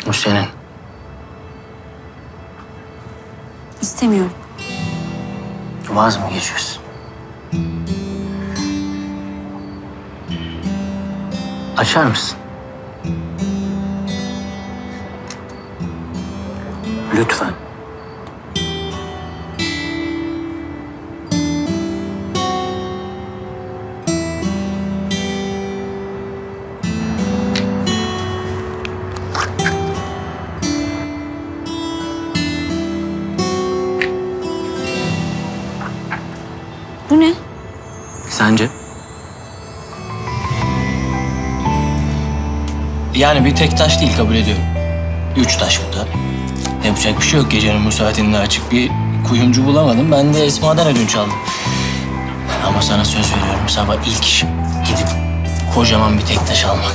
Bu senin. İstemiyorum. Vaz mı geçiyorsun? Açar mısın? Lütfen. Bu ne? Sence? Yani bir tek taş değil, kabul ediyorum. 3 taş bu da. Yapacak bir şey yok, gecenin bu saatinde açık bir kuyumcu bulamadım. Ben de Esma'dan ödünç aldım. Ama sana söz veriyorum, sabah ilk işim gidip kocaman bir tek taş almak.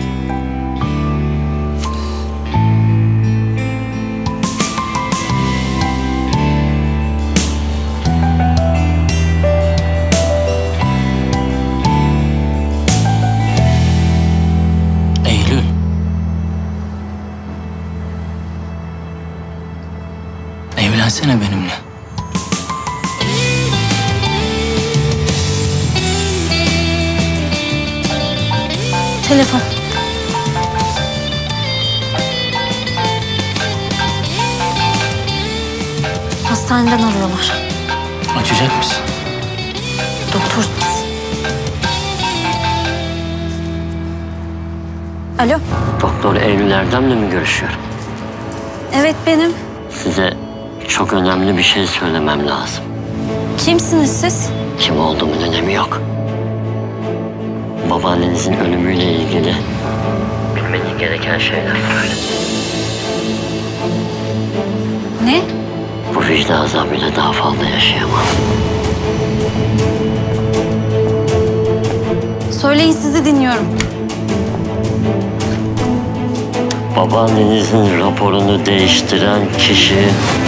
Eylül. Evlensene benimle. Telefon. Hastaneden arıyorlar. Açacak mısın? Doktorsunuz. Alo. Doktor Eylül Erdem'le mi görüşüyorum? Evet benim. Size çok önemli bir şey söylemem lazım. Kimsiniz siz? Kim olduğumun önemi yok. Babaannenizin ölümüyle ilgili bilmeniz gereken şeyler var. Ne? Bu vicdan azabıyla daha fazla yaşayamam. Söyleyin, sizi dinliyorum. Babaannenizin raporunu değiştiren kişi...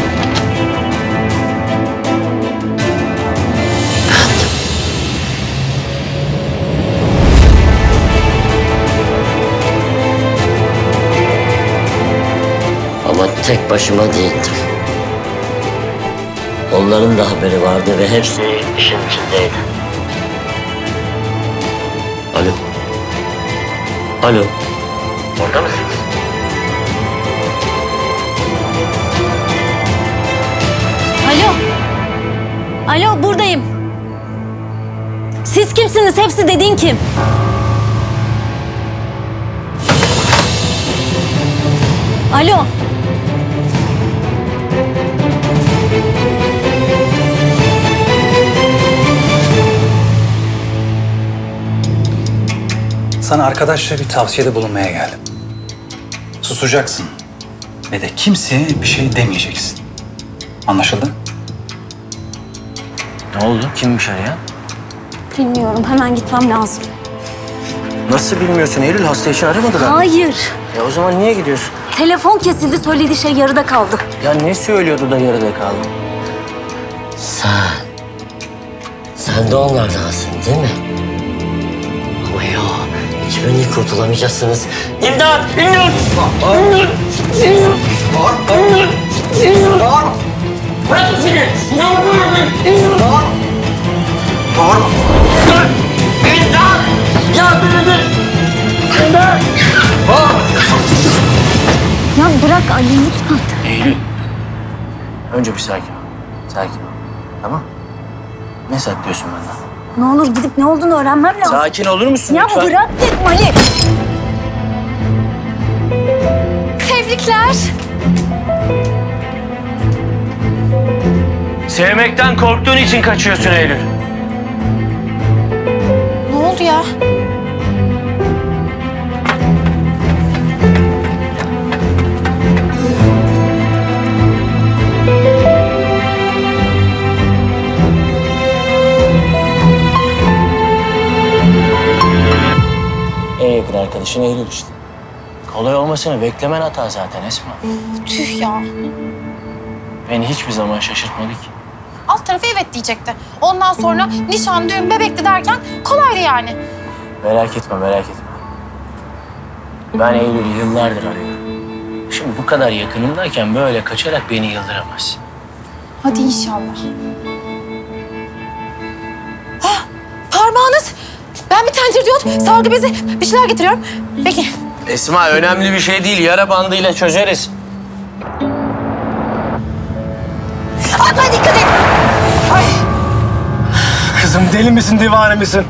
Ama tek başıma değildim. Onların da haberi vardı ve hepsi işin içindeydi. Alo. Alo. Orada mısınız? Alo. Alo, buradayım. Siz kimsiniz? Hepsi dediğin kim? Alo. Sana arkadaşça bir tavsiyede bulunmaya geldim. Susacaksın ve de kimseye bir şey demeyeceksin. Anlaşıldı? Ne oldu? Kimmiş arayan? Bilmiyorum, hemen gitmem lazım. Nasıl bilmiyorsun Eylül? Hasta için aramadılar mı? Hayır. Ya o zaman niye gidiyorsun? Telefon kesildi, söylediği şey yarıda kaldı. Ya ne söylüyordu da yarıda kaldı? Sen de onlardansın değil mi? Ama yok, hiçbirini kurtulamayacaksınız. İmdat! İmdat! İmdat! İmdat! İmdat! Bırakın beni! Ne yapıyorsun? İmdat! İmdat! Yardım edin! İmdat! Ya bırak Ali, lütfen. Eylül. Önce bir sakin ol. Sakin ol. Tamam? Ne saklıyorsun benden? Ne olur gidip ne olduğunu öğrenmem lazım. Sakin olur musun Ya lütfen? bırak dedim Ali. Tebrikler. Sevmekten korktuğun için kaçıyorsun Eylül. Ne oldu ya? En yakın arkadaşın Eylül işte. Kolay olmasını beklemen hata zaten Esma. Tüh ya. Beni hiçbir zaman şaşırtmadı ki. Alt tarafı evet diyecekti. Ondan sonra nişan, düğün, bebekti derken kolaydı yani. Merak etme, merak etme. Ben Eylül'ü yıllardır arıyorum. Şimdi bu kadar yakınımdayken böyle kaçarak beni yıldıramaz. Hadi inşallah. Ah, parmağınız. Ben bir tendirdiyot, sargı bezi, bir şeyler getiriyorum. Peki. Esma önemli bir şey değil. Yara bandıyla çözeriz. Atma dikkat et. Ay. Kızım deli misin, divane misin?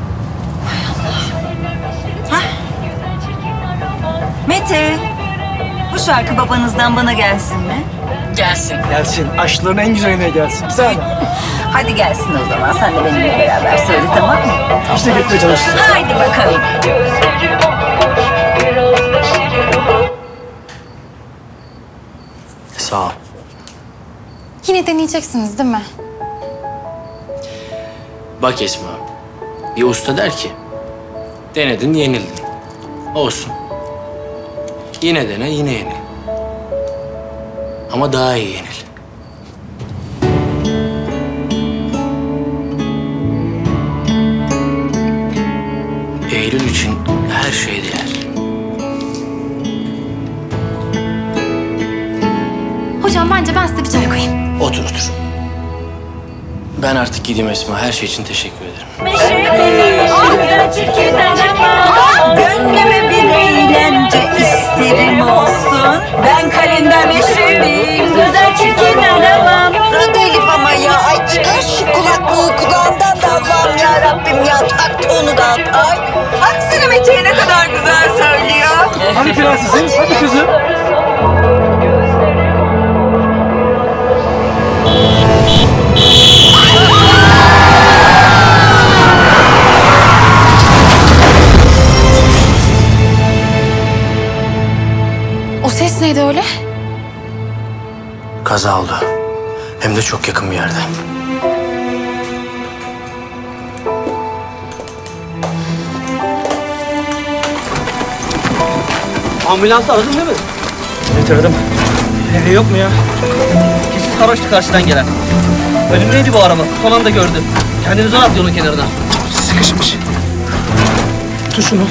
Mete, bu şarkı babanızdan bana gelsin mi? Gelsin. Gelsin. Aşkların en güzeline gelsin. Bir tane. Hadi gelsin o zaman. Sen de benimle beraber söyle, tamam mı? İşte gitmeye çalışacağız. Haydi bakalım. Sağ ol. Yine deneyeceksiniz değil mi? Bak Esma, bir usta der ki, denedin, yenildin. Olsun. Yine dene, yine yenil. Ama daha iyi yenil. Eylül için her şey değer. Hocam bence ben size bir çay koyayım. Otur otur. Ben artık gideyim Esma. Her şey için teşekkür ederim. Gönlüme bir eğlence isterim olsun. Ben kalender meşrebim. Güzel çirkin aramam. Bırak Elif ama ya. Ay çıkar şu kulaklığı kulağımdan da Allah'ım ya Rabbim ya. Taktı onu da at. Ay. Baksana Mete'ye ne kadar güzel söylüyor. Hadi prensesim, hadi kızım. O ses neydi öyle? Kaza oldu. Hem de çok yakın bir yerde. Ambulans aradın değil mi? Evet aradım. Nerede yok mu ya? Kesin sarhoştu karşıdan gelen. Önümdeydi bu araba. Son anda gördü. Kendini zor attı yolun kenarına. Sıkışmış. Tut şunu.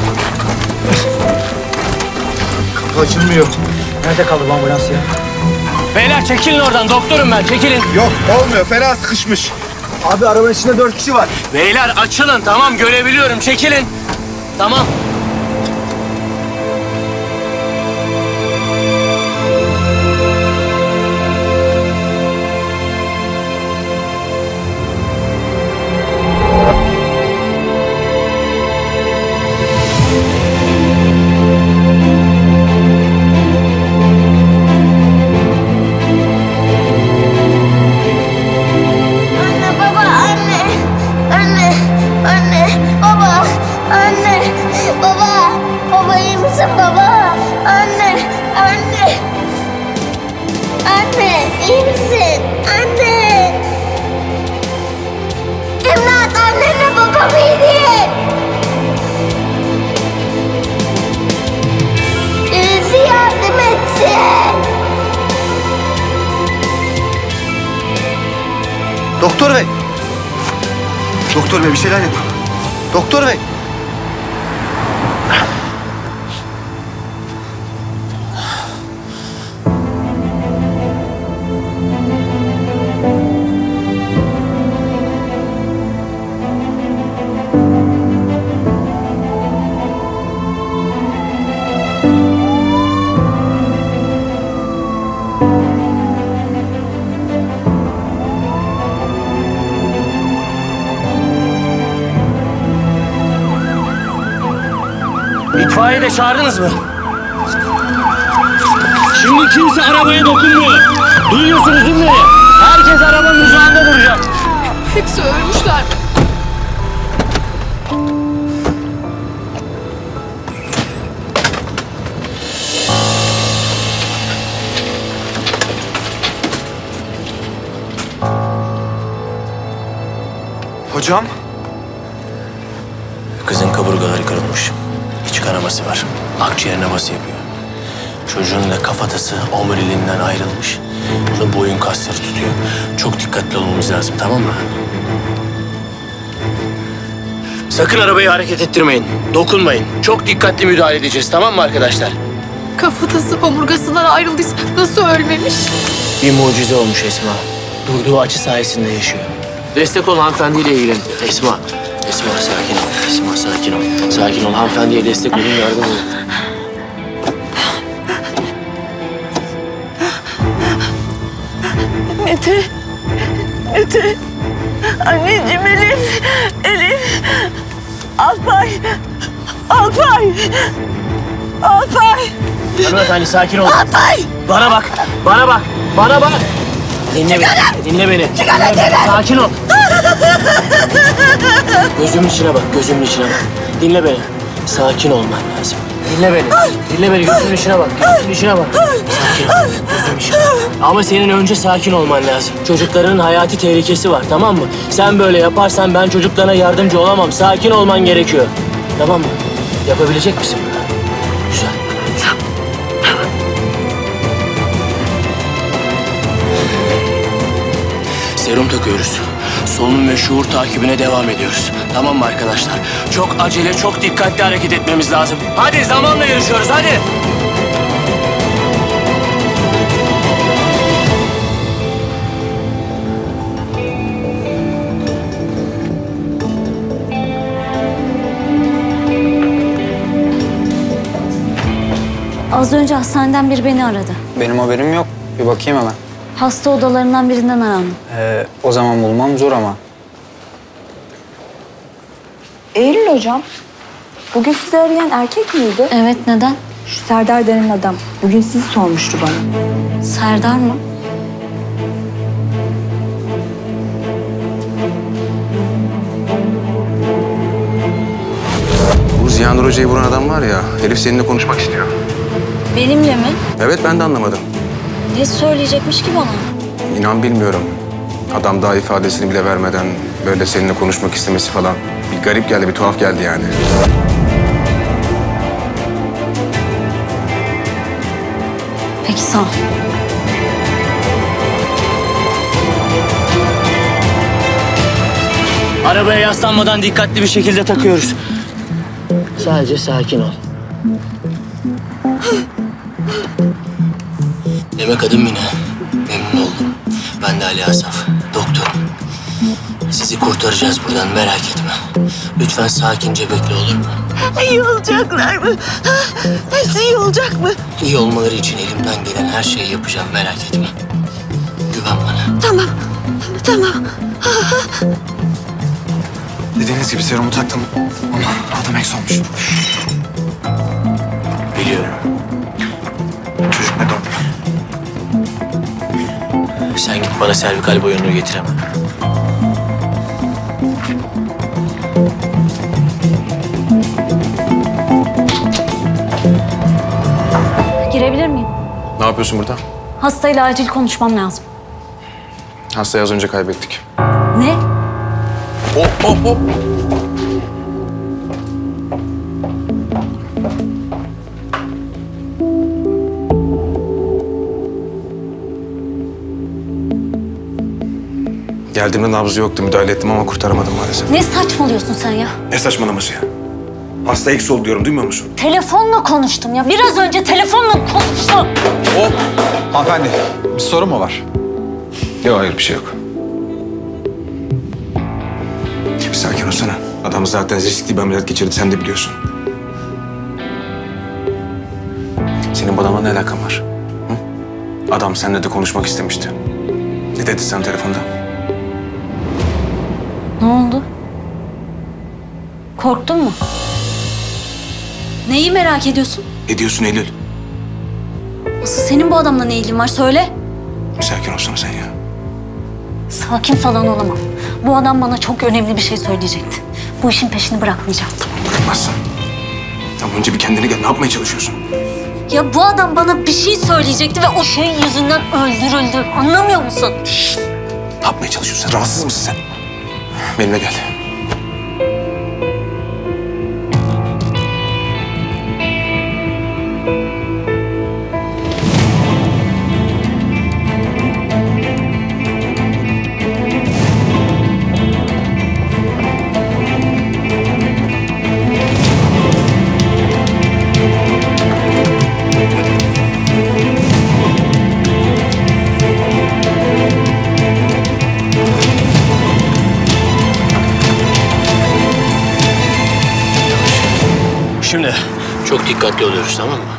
Kapı açılmıyor. Nerede kaldı bu ambulans ya? Beyler çekilin oradan. Doktorum ben. Çekilin. Yok olmuyor, fena sıkışmış. Abi arabanın içinde 4 kişi var. Beyler açılın. Tamam görebiliyorum. Çekilin. Tamam. Anne, baba, anne. Anne, anne, baba, anne, baba. Baba iyi misin baba? Anne, anne. Anne, iyi misin? Anne. İmdat, annenle babam iyi değil. Birisi yardım etsin. Doktor bey. Doktor bey bir şeyler yapın. Doktor bey. İtfaiye de çağırdınız mı? Şimdi kimse arabaya dokunmuyor. Duyuyorsunuz değil mi? Herkes arabanın uzağında duracak. Hepsi ölmüşler. Hocam. Kızın kaburgaları kırılmış. İç kanaması var. Akciğer naması yapıyor. Çocuğun da kafatası omuriliğinden ayrılmış. Burada boyun kasları tutuyor. Çok dikkatli olmamız lazım, tamam mı? Sakın arabayı hareket ettirmeyin. Dokunmayın. Çok dikkatli müdahale edeceğiz, tamam mı arkadaşlar? Kafatası omurgasından ayrıldıysa nasıl ölmemiş? Bir mucize olmuş Esma. Durduğu açı sayesinde yaşıyor. Destek ol, hanımefendiyle ilgilen. Esma sakin ol. Esma sakin ol. Sakin ol, hanımefendiye destek olun, yardım olun. Mete. Anneciğim Elif. Alpay. Hanımefendi sakin ol. Alpay. Bana bak. Dinle beni. Sakin ol. Gözümün içine bak. Dinle beni. Sakin olman lazım. Dinle beni. Gözümün içine bak. Sakin ol. Gözümün içine bak. Ama senin önce sakin olman lazım. Çocukların hayati tehlikesi var, tamam mı? Sen böyle yaparsan ben çocuklarına yardımcı olamam. Sakin olman gerekiyor. Tamam mı? Yapabilecek misin bunu? Güzel. Serum takıyoruz. Solunum ve şuur takibine devam ediyoruz. Tamam mı arkadaşlar? Çok acele, çok dikkatli hareket etmemiz lazım. Hadi zamanla yarışıyoruz, hadi. Az önce hastaneden biri beni aradı. Benim haberim yok. Bir bakayım hemen. Hasta odalarından birinden arandım. O zaman bulmam zor ama. Eylül hocam, bugün sizi arayan erkek miydi? Evet, neden? Şu Serdar denen adam. Bugün sizi sormuştu bana. Serdar mı? Bu Ziyanur Hoca'yı vuran adam var ya, Elif seninle konuşmak istiyor. Benimle mi? Evet, ben de anlamadım. Ne söyleyecekmiş ki bana? İnan bilmiyorum. Adam daha ifadesini bile vermeden böyle seninle konuşmak istemesi falan. Bir garip geldi, bir tuhaf geldi yani. Peki, sağ ol. Arabaya yaslanmadan dikkatli bir şekilde takıyoruz. Sadece sakin ol. Demek adım Mine. Memnun oldum. Ben de Ali Asaf. Doktorum. Sizi kurtaracağız buradan, merak etme. Lütfen sakince bekle, olur mu? İyi olacaklar mı? Hepsi iyi olacak mı? İyi olmaları için elimden gelen her şeyi yapacağım, merak etme. Güven bana. Tamam. Dediğiniz gibi serumu taktım ama adam eks olmuş. Biliyorum. Çocuk ne doğdu? Sen git bana servikal boyunluğu getir hemen. Girebilir miyim? Ne yapıyorsun burada? Hastayla acil konuşmam lazım. Hastayı az önce kaybettik. Ne? Hop. Geldiğimde nabzı yoktu. Müdahale ettim ama kurtaramadım maalesef. Ne saçmalıyorsun sen ya? Ne saçmalaması ya? Hasta eks ol diyorum, duymuyor musun? Telefonla konuştum ya. Biraz önce telefonla konuştum. Hop! Hanımefendi, bir sorun mu var? Yok, hayır bir şey yok. Bir sakin olsana. Adam zaten riskli bir ameliyat geçirdi, sen de biliyorsun. Senin bu adamla ne alakan var? Hı? Adam seninle de konuşmak istemişti. Ne dedi sen telefonda? Ne oldu? Korktun mu? Neyi merak ediyorsun? Ne diyorsun Eylül? Asıl senin bu adamla ne ilgin var? Söyle. Bir sakin olsana sen ya. Sakin falan olamam. Bu adam bana çok önemli bir şey söyleyecekti. Bu işin peşini bırakmayacağım. Bırakmazsın. Tamam, önce bir kendine gel. Ne yapmaya çalışıyorsun? Ya bu adam bana bir şey söyleyecekti ve o şey yüzünden öldürüldü. Anlamıyor musun? Ne yapmaya çalışıyorsun? Rahatsız mısın sen? Benimle gel. dikkatli oluyoruz, tamam mı?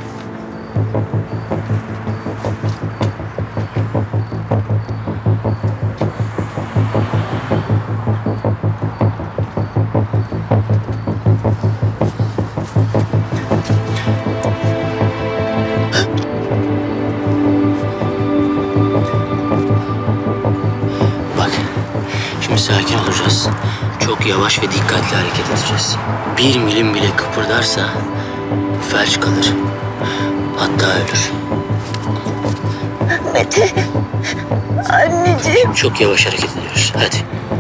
Bak, şimdi sakin olacağız. Çok yavaş ve dikkatli hareket edeceğiz. 1 milim bile kıpırdarsa felç kalır. Hatta ölür. Mete. Anneciğim. Çok yavaş hareket ediyoruz. Hadi.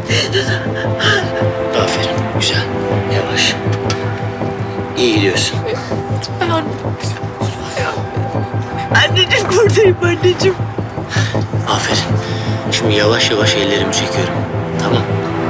Aferin. Güzel. Yavaş. İyi gidiyorsun. Anneciğim buradayım anneciğim. Aferin. Şimdi yavaş yavaş ellerimi çekiyorum. Tamam.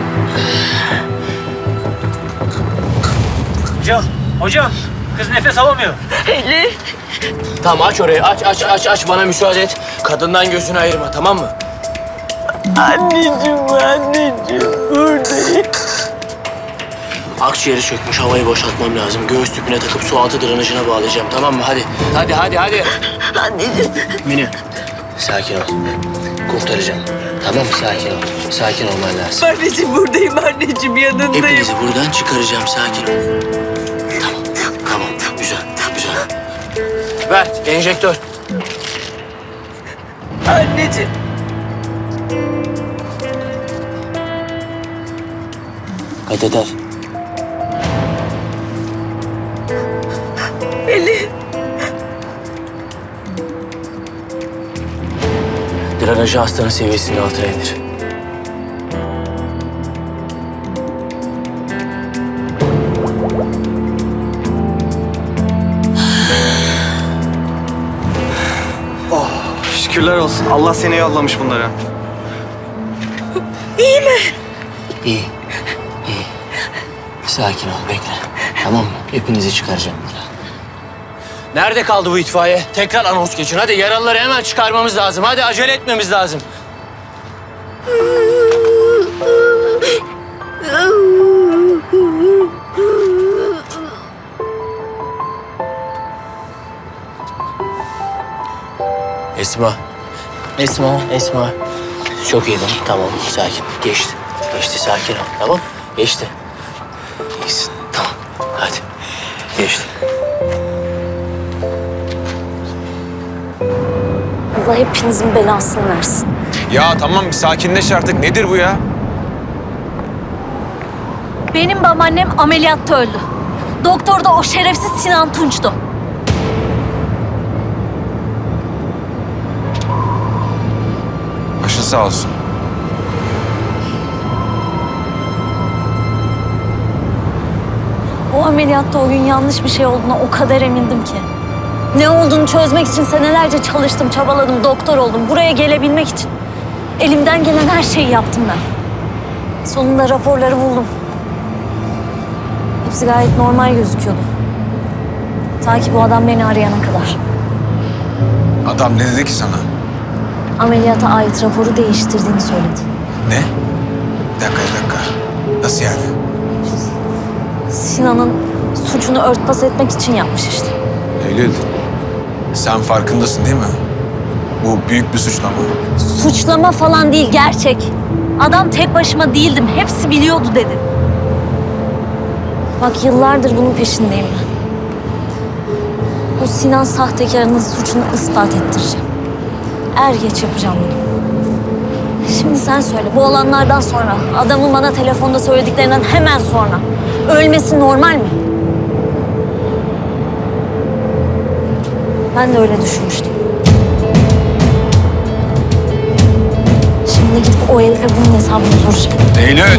Hocam. Kız nefes alamıyor. Elif. Tamam, aç orayı. Aç. Bana müsaade et. Kadından gözünü ayırma, tamam mı? Anneciğim buradayım. Akciğeri çökmüş, havayı boşaltmam lazım. Göğüs tüpüne takıp su altı drenajına bağlayacağım, tamam mı? Hadi. Anneciğim. Mine, sakin ol. Kurtaracağım. Tamam mı? Sakin olman lazım. Anneciğim buradayım anneciğim yanındayım. Hepinizi buradan çıkaracağım, sakin ol. Tamam. Güzel. Ver, enjektör. Anneciğim. Kateter. Elif. Drenajı hastanın seviyesinin altına indir. Şükürler olsun. Allah seni yollamış bunlara. İyi mi? İyi. Sakin ol, bekle. Tamam mı? Hepinizi çıkaracağım buradan. Nerede kaldı bu itfaiye? Tekrar anons geçin. Hadi yaralıları hemen çıkarmamız lazım. Hadi acele etmemiz lazım. Esma. Çok iyi, tamam. Sakin. Geçti, sakin ol. Tamam, geçti. İyisin, tamam. Hadi, geçti. Allah hepinizin belasını versin. Ya tamam bir sakinleş artık. Nedir bu ya? Benim babaannem ameliyatta öldü. Doktor da o şerefsiz Sinan Tunç'tu. Başın sağ olsun. O ameliyatta o gün yanlış bir şey olduğuna o kadar emindim ki. Ne olduğunu çözmek için senelerce çalıştım, çabaladım, doktor oldum. Buraya gelebilmek için. Elimden gelen her şeyi yaptım ben. Sonunda raporları buldum. Hepsi gayet normal gözüküyordu. Ta ki bu adam beni arayana kadar. Adam ne dedi ki sana? Ameliyata ait raporu değiştirdiğini söyledi. Ne? Bir dakika. Nasıl yani? Sinan'ın suçunu örtbas etmek için yapmış işte. Eylül, sen farkındasın değil mi? Bu büyük bir suçlama. Suçlama falan değil, gerçek. Adam tek başıma değildim, hepsi biliyordu dedi. Bak yıllardır bunun peşindeyim ben. O Sinan sahtekarının suçunu ispat ettireceğim. Er geç yapacağım bunu. Şimdi sen söyle, bu olanlardan sonra, adamın bana telefonda söylediklerinden hemen sonra ölmesi normal mi? Ben de öyle düşünmüştüm. Şimdi gidip o herife bunun hesabını soracağım. Eylül!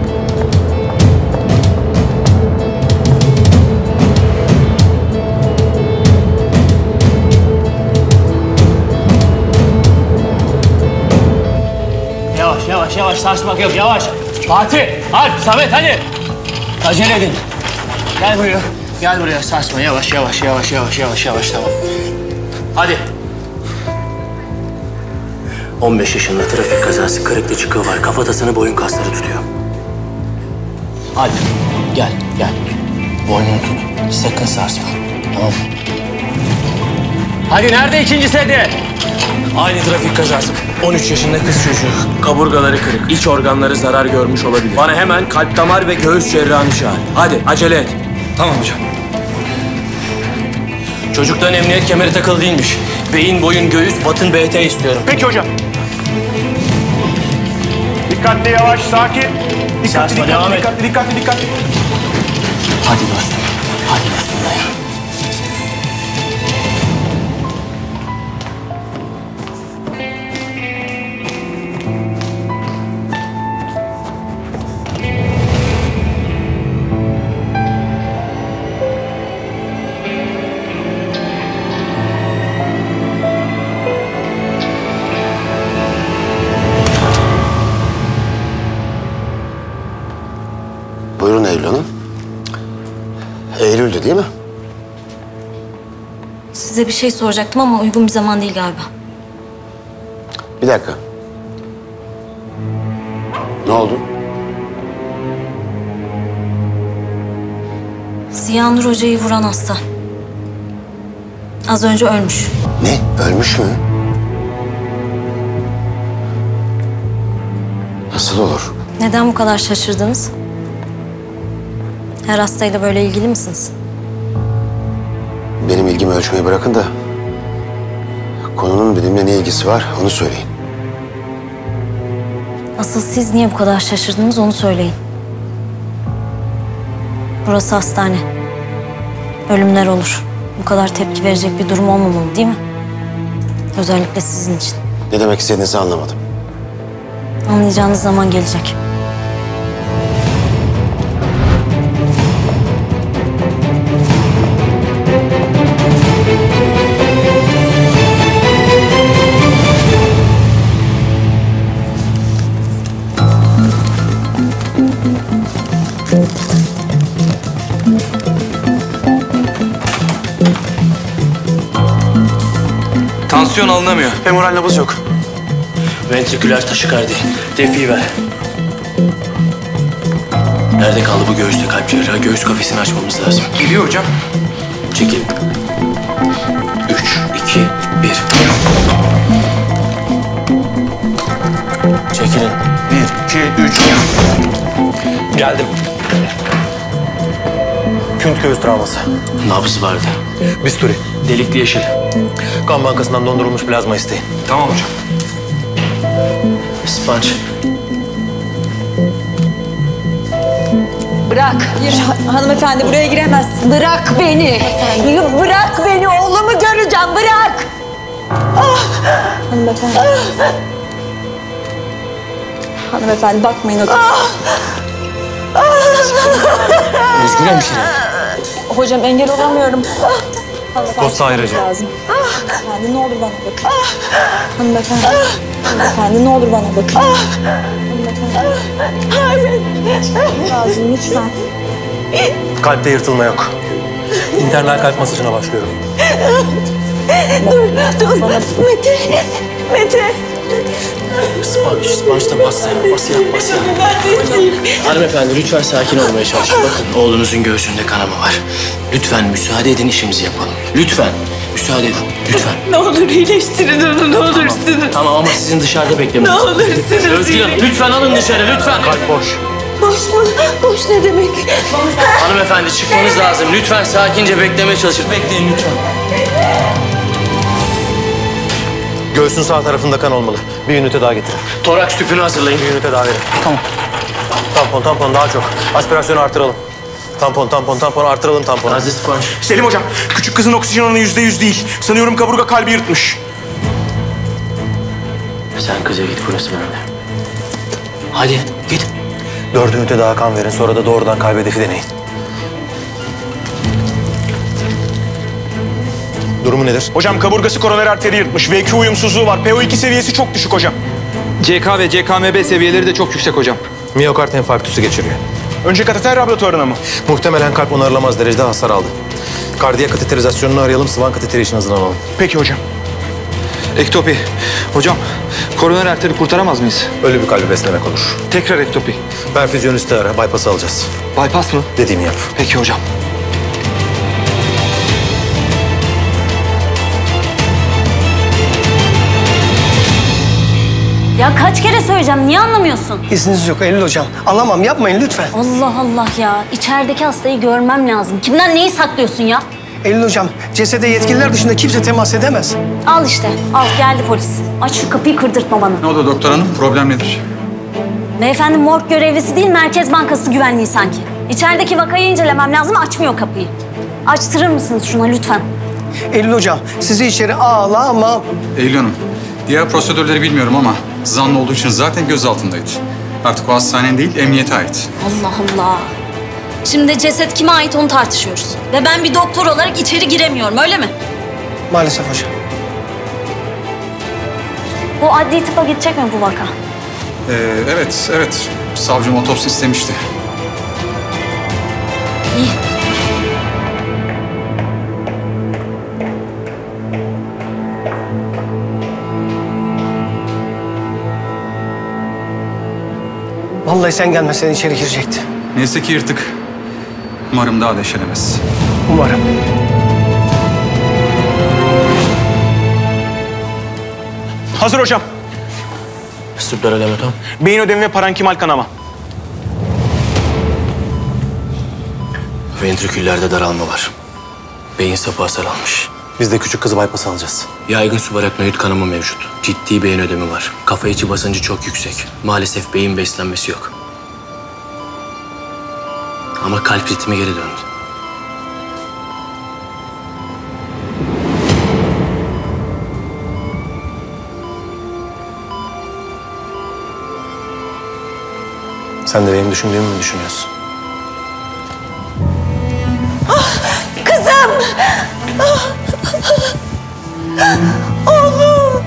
Yavaş, sarsmak yok, yavaş. Fatih, Alp, Samet hadi. Acele edin. Gel buraya, sarsma. Yavaş, tamam. Hadi. 15 yaşında trafik kazası, kırıklı çıkığı var. Kafatasını boyun kasları tutuyor. Alp, gel. Boynunu tut. Sakın sarsma. Tamam. Hadi nerede ikinci sedye? Aynı trafik kazası. 13 yaşında kız çocuğu. Kaburgaları kırık. İç organları zarar görmüş olabilir. Bana hemen kalp damar ve göğüs cerrahını çağır. Hadi acele et. Tamam hocam. Çocuktan emniyet kemeri takılı değilmiş. Beyin, boyun, göğüs, batın BT istiyorum. Peki hocam. Dikkatli, yavaş, sakin. Sarsma, devam et. Dikkatli. Hadi dostum. Hadi dostum dayan. Buyurun Eylül Hanım. Eylül'dü değil mi? Size bir şey soracaktım ama uygun bir zaman değil galiba. Bir dakika. Ne oldu? Ziya Nur Hoca'yı vuran hasta. Az önce ölmüş. Ne? Ölmüş mü? Nasıl olur? Neden bu kadar şaşırdınız? Her hastayla böyle ilgili misiniz? Benim ilgimi ölçmeyi bırakın da konunun benimle ne ilgisi var onu söyleyin. Asıl siz niye bu kadar şaşırdınız onu söyleyin. Burası hastane. Ölümler olur. Bu kadar tepki verecek bir durum olmamalı değil mi? Özellikle sizin için. Ne demek istediğinizi anlamadım. Anlayacağınız zaman gelecek. Tansiyon alınamıyor. Femoral nabız yok. Ventriküler taşikardi. Defi ver. Nerede kaldı bu göğüste kalp cerrahı? Göğüs kafesini açmamız lazım. Geliyor hocam. Çekil. 3, 2, 1. Çekilin. 1, 2, 3. Geldim. Künt göğüs travması. Nabız vardı. Bisturi. Delikli yeşil. Kan bankasından dondurulmuş plazma isteyin. Tamam hocam. Sponge. Bırak. Hanımefendi buraya giremezsin. Bırak beni. Bırak beni. Oğlumu göreceğim. Bırak. Hanımefendi. Hanımefendi bakmayın. Özgür hemşire. Hocam engel olamıyorum. Posta ayrıca. Lazım. Hanımefendi ne olur bana bakın. Hanımefendi. Hanımefendi ne olur bana bakın. Hanımefendi. Lazım lütfen. Kalpte yırtılma yok. İnternal kalp masajına başlıyorum. Dur. Mete. Sponge da bas ya. Hanımefendi lütfen sakin olmaya çalışın. Bakın oğlunuzun göğsünde kanama var. Lütfen müsaade edin işimizi yapalım. Lütfen. Müsaade edin. Lütfen. Ne olur iyileştirin onu, ne olursunuz. Tamam ama sizin dışarıda beklemeniz. Ne olursunuz. Özgür Hanım lütfen alın dışarı lütfen. Kalp boş. Boş mu? Boş ne demek? Hanımefendi çıkmanız lazım. Lütfen sakince beklemeye çalışın. Bekleyin lütfen. Göğsün sağ tarafında kan olmalı. Bir ünite daha getirin. Toraks tüpünü hazırlayın. Bir ünite daha verin. Tamam. Tampon daha çok. Aspirasyonu artıralım. Tampon artıralım tamponu. Aziz Sponge. Selim hocam, küçük kızın oksijen oranı %100 değil. Sanıyorum kaburga kalbi yırtmış. Sen kıza git burası bende. Hadi git. 4 ünite daha kan verin. Sonra da doğrudan kalp hedefi deneyin. Durumu nedir? Hocam kaburgası koroner arteri yırtmış. VQ uyumsuzluğu var. PO2 seviyesi çok düşük hocam. CK ve CKMB seviyeleri de çok yüksek hocam. Miyokard enfarktüsü geçiriyor. Önce kateter laboratuvarına mı? Muhtemelen kalp onarılamaz derecede hasar aldı. Kardiyak kateterizasyonunu arayalım, sıvan kateteri için hazırlanalım. Peki hocam. Ektopi. Hocam, koroner arteri kurtaramaz mıyız? Ölü bir kalbi beslemek olur. Tekrar ektopi. Perfüzyonisti ara, bypass'ı alacağız. Bypass mı? Dediğimi yap. Peki hocam. Ya kaç kere söyleyeceğim, niye anlamıyorsun? İzniniz yok Eylül hocam. Alamam, yapmayın lütfen. Allah Allah ya. İçerideki hastayı görmem lazım. Kimden neyi saklıyorsun ya? Eylül hocam, cesede yetkililer dışında kimse temas edemez. Al işte, al geldi polis. Aç şu kapıyı, kırdırtma bana. Ne oldu doktor hanım? Problem nedir? Beyefendi morg görevlisi değil, Merkez Bankası güvenliği sanki. İçerideki vakayı incelemem lazım, açmıyor kapıyı. Açtırır mısınız şuna lütfen? Eylül hocam, sizi içeri ağlamam. Eylül Hanım, diğer prosedürleri bilmiyorum ama zanlı olduğu için zaten gözaltındaydı. Artık o hastanenin değil, emniyete ait. Allah Allah. Şimdi ceset kime ait onu tartışıyoruz. Ve ben bir doktor olarak içeri giremiyorum, öyle mi? Maalesef hocam. Bu adli tıpa gidecek mi bu vaka? Evet. Savcım otopsi istemişti. İyi. Vallahi sen gelmesen içeri girecekti. Neyse ki yırtık. Umarım daha deşelemez. Umarım. Hazır hocam. Subduralemetom. Beyin ödemi ve parenkimal kanama. Ventriküllerde daralma var. Beyin sapı hasar almış. Biz de küçük kızı bypass alacağız. Yaygın subaraknoid kanama mevcut. Ciddi beyin ödemi var. Kafa içi basıncı çok yüksek. Maalesef beyin beslenmesi yok. Ama kalp ritmi geri döndü. Sen de benim düşündüğümü mü düşünüyorsun? Kızım! Oğlum!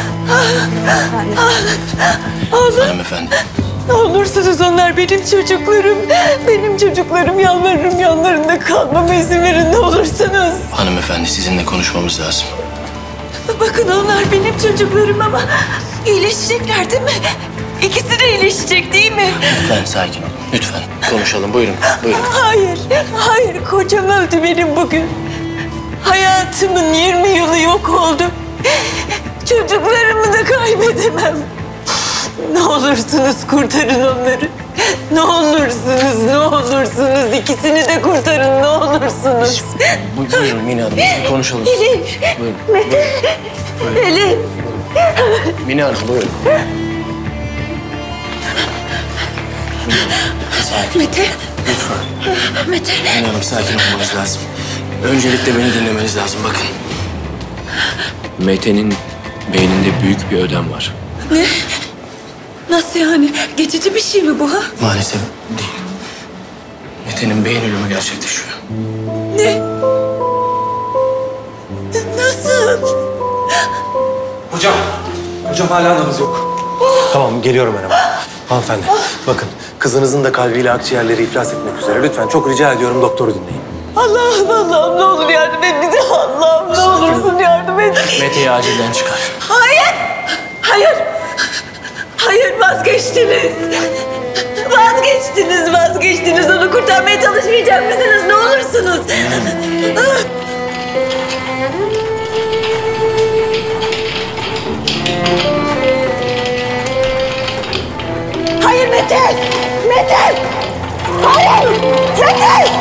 Oğlum! Hanımefendi. Ne olursunuz onlar benim çocuklarım. Benim çocuklarım, yalvarırım yanlarında kalmama izin verin ne olursunuz. Hanımefendi sizinle konuşmamız lazım. Bakın onlar benim çocuklarım ama iyileşecekler değil mi? İkisi de iyileşecek değil mi? Lütfen sakin olun. Lütfen konuşalım. Buyurun. Hayır kocam öldü benim bugün. Hayatımın 20 yılı yok oldu. Çocuklarımı da kaybedemem. Ne olursunuz kurtarın onları. Ne olursunuz ikisini de kurtarın ne olursunuz. Buyurun Mine Hanım konuşalım. Elif. Buyurun. Mete. Elif. Mine Hanım buyurun. Sakin. Mete. Lütfen. Mete. Mine Hanım sakin olmanız lazım. Öncelikle beni dinlemeniz lazım bakın. Mete'nin beyninde büyük bir ödem var. Ne? Nasıl yani? Geçici bir şey mi bu ha? Maalesef değil. Mete'nin beyin ölümü gerçekleşiyor. Ne? Nasıl? Hocam hala nabız yok. Tamam geliyorum ben hemen. Hanımefendi bakın kızınızın da kalbiyle akciğerleri iflas etmek üzere. Lütfen çok rica ediyorum doktoru dinleyin. Allah'ım ne olur yardım et bize. Allah'ım ne olursun yardım et. Mete'yi acilden çıkar. Hayır vazgeçtiniz. Vazgeçtiniz. Onu kurtarmaya çalışmayacak mısınız? Ne olursunuz. Hayır Mete! Hayır! Mete!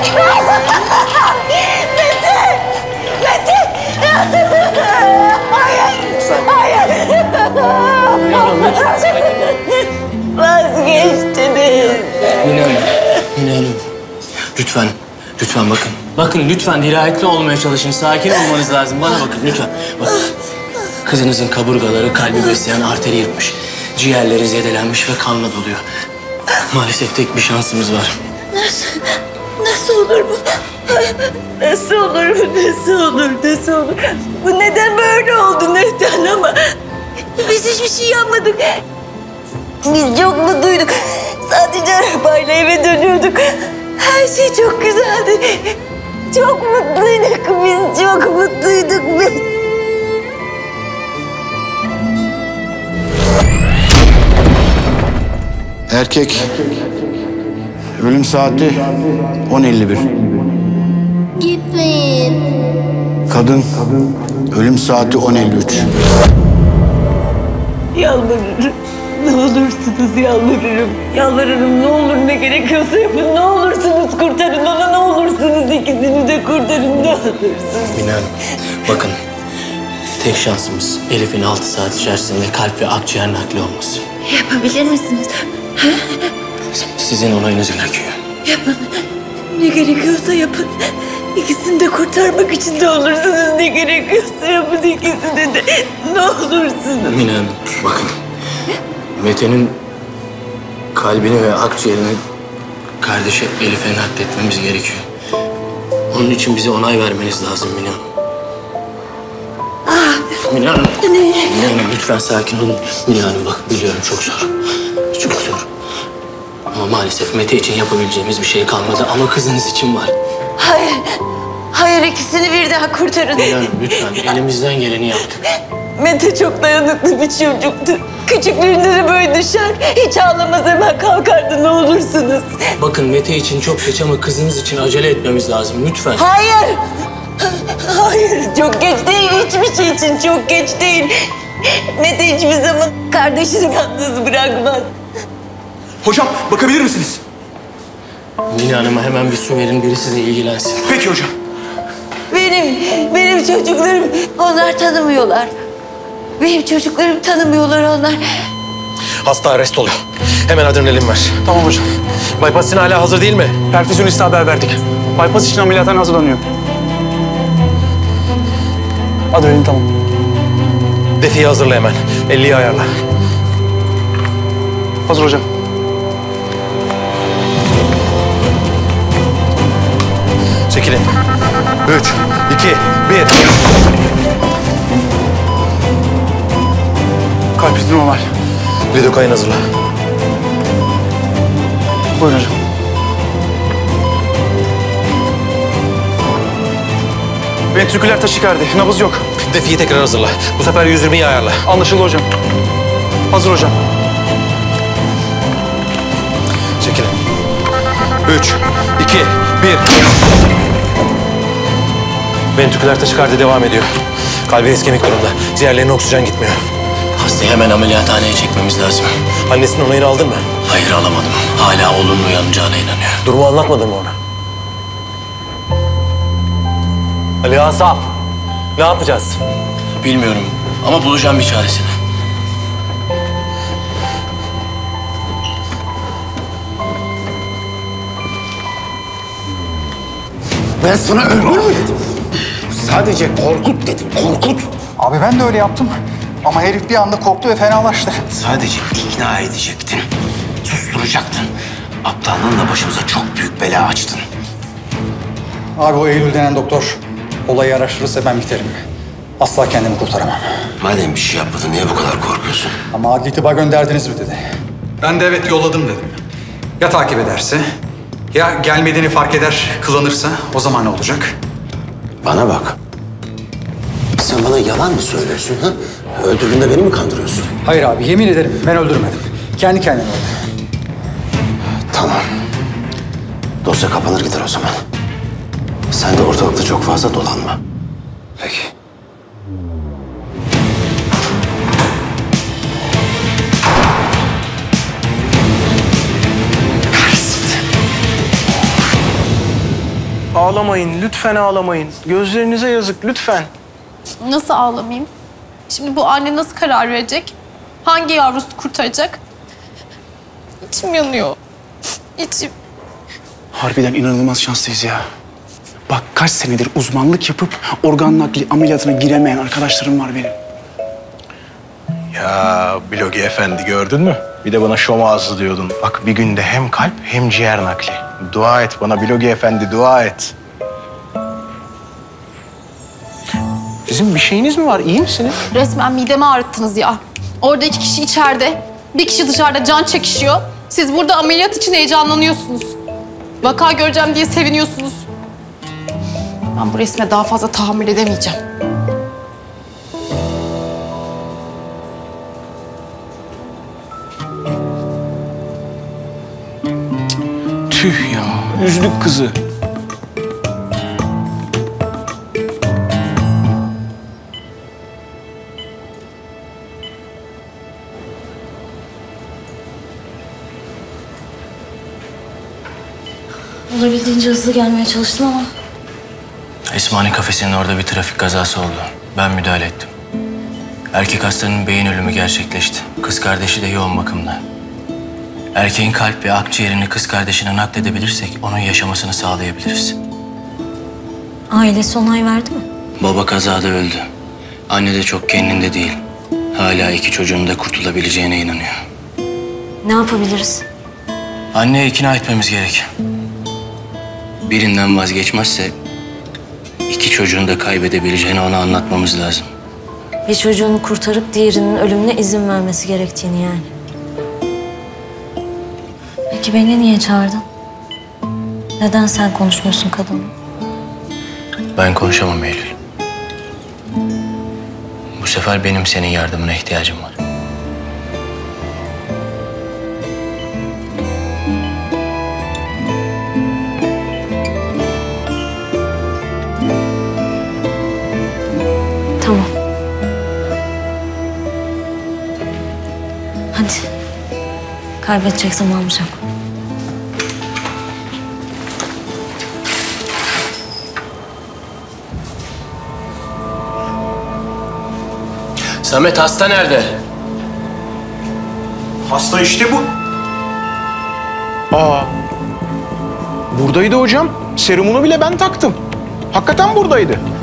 Vazgeçtiniz. Mine Hanım. Lütfen bakın. Bakın lütfen dirayetli olmaya çalışın. Sakin olmanız lazım. Bana bakın lütfen. Bakın. Kızınızın kaburgaları kalbi besleyen arteri yırtmış. Ciğerleri zedelenmiş ve kanla doluyor. Maalesef tek bir şansımız var. Nasıl olur bu? Nasıl olur? Bu neden böyle oldu? Neden ama? Biz hiçbir şey yapmadık. Biz çok mutluyduk. Sadece arabayla eve dönüyorduk. Her şey çok güzeldi. Çok mutluyduk biz. Erkek. Ölüm saati 10.51. Gitmeyin. Kadın. Ölüm saati 10.53. Yalvarırım. Ne olursunuz yalvarırım. Yalvarırım, ne olur ne gerekiyorsa yapın. Ne olursunuz kurtarın onu, ne olursunuz ikisini de kurtarın, ne olursunuz. Mine Hanım, bakın tek şansımız Elif'in 6 saat içerisinde kalp ve akciğer nakli olması. Yapabilir misiniz? Sizin onayınız gerekiyor. Yapın. Ne gerekiyorsa yapın. İkisini de kurtarmak için de olursunuz. Ne gerekiyorsa yapın ikisini de. Ne olursunuz. Mine Hanım, bakın. Mete'nin kalbini ve akciğerini kardeşi Elif'e nakletmemiz gerekiyor. Onun için bize onay vermeniz lazım Mine Hanım. Mine Hanım. Mine Hanım lütfen sakin olun. Mine Hanım bak biliyorum çok zor. Çok zor. Ama maalesef Mete için yapabileceğimiz bir şey kalmadı ama kızınız için var. Hayır. Hayır, ikisini bir daha kurtarın. Mine Hanım lütfen elimizden geleni yaptık. Mete çok dayanıklı bir çocuktu. Küçüklüğünde de böyle düşer. Hiç ağlamaz, hemen kalkardı, ne olursunuz. Bakın Mete için çok geç ama kızınız için acele etmemiz lazım lütfen. Hayır. Hayır, çok geç değil. Hiçbir şey için çok geç değil. Mete hiçbir zaman kardeşini yalnız bırakmaz. Hocam bakabilir misiniz? Mine Hanım'a hemen bir su verin, birisi de ilgilensin. Peki hocam. Benim çocuklarım, onlar tanımıyorlar. Benim çocuklarım tanımıyorlar onlar. Hasta arrest oluyor. Hemen adrenalin ver. Tamam hocam. Bypass için hala hazır değil mi? Perfüzyoniste haber verdik. Bypass için ameliyathane hazırlanıyor. Adrenalin tamam. Defiyi hazırla hemen. 50'yi ayarla. Hazır hocam. Çekilin. 3, 2, 1. Kalp ritmi normal. Lidokain hazırla. Buyurun hocam. Ventriküler taşikardi. Nabız yok. Defiyi tekrar hazırla. Bu sefer 120'yi ayarla. Anlaşıldı hocam. Hazır hocam. Çekilin. 3, 2, 1. Ventriküler taşikardi devam ediyor. Kalbi iskemik durumda. Ciğerlerine oksijen gitmiyor. Hastayı hemen ameliyathaneye çekmemiz lazım. Annesinin onayını aldın mı? Hayır alamadım. Hala oğlunun uyanacağına inanıyor. Durumu anlatmadın mı ona? Ali Asaf, ne yapacağız? Bilmiyorum ama bulacağım bir çaresini. Ben sana öldür mü dedim? Sadece korkut dedim, korkut. Abi ben de öyle yaptım. Ama herif bir anda korktu ve fenalaştı. Sadece ikna edecektin. Susturacaktın. Aptallığınla başımıza çok büyük bela açtın. Abi o Eylül denen doktor olayı araştırırsa ben biterim. Asla kendimi kurtaramam. Madem bir şey yapmadın niye bu kadar korkuyorsun? Ama adli tıba gönderdiniz mi dedi. Ben de evet yolladım dedim. Ya takip ederse, ya gelmediğini fark eder, kıllanırsa o zaman ne olacak? Bana bak. Sen bana yalan mı söylüyorsun ha? Öldürdüğünde beni mi kandırıyorsun? Hayır abi yemin ederim ben öldürmedim. Kendi kendine öldü. Tamam. Dosya kapanır gider o zaman. Sen de ortalıkta çok fazla dolanma. Peki. Ağlamayın, lütfen ağlamayın. Gözlerinize yazık, lütfen. Nasıl ağlamayayım? Şimdi bu anne nasıl karar verecek? Hangi yavrusunu kurtaracak? İçim yanıyor. İçim. Harbiden inanılmaz şanslıyız ya. Bak kaç senedir uzmanlık yapıp organ nakli ameliyatına giremeyen arkadaşlarım var benim. Ya Blogi Efendi gördün mü? Bir de bana şom ağzı diyordun. Bak bir günde hem kalp hem ciğer nakli. Dua et bana Blogi Efendi, dua et. Sizin bir şeyiniz mi var? İyi misiniz? Resmen midemi ağrıttınız ya. Orada 2 kişi içeride, bir kişi dışarıda can çekişiyor. Siz burada ameliyat için heyecanlanıyorsunuz. Vaka göreceğim diye seviniyorsunuz. Ben bu resme daha fazla tahammül edemeyeceğim. Tüh ya, üzdük kızı. Olabildiğince hızlı gelmeye çalıştım ama Esma'nın kafesinin orada bir trafik kazası oldu. Ben müdahale ettim. Erkek hastanın beyin ölümü gerçekleşti. Kız kardeşi de yoğun bakımda. Erkeğin kalp ve akciğerini kız kardeşine nakledebilirsek onun yaşamasını sağlayabiliriz. ailesi onay verdi mi? Baba kazada öldü. Anne de çok kendinde değil. Hala 2 çocuğunun da kurtulabileceğine inanıyor. Ne yapabiliriz? Anneye ikna etmemiz gerek. Birinden vazgeçmezse 2 çocuğunu da kaybedebileceğini ona anlatmamız lazım. Bir çocuğunu kurtarıp diğerinin ölümüne izin vermesi gerektiğini yani. Peki beni niye çağırdın? Neden sen konuşmuyorsun kadınla? Ben konuşamam Eylül. Bu sefer benim senin yardımına ihtiyacım var. Tamam. Hadi. Kaybedecek zamanımız yok. Samet hasta nerede? Hasta işte bu. Aa. Buradaydı hocam. Serumunu bile ben taktım. Hakikaten buradaydı.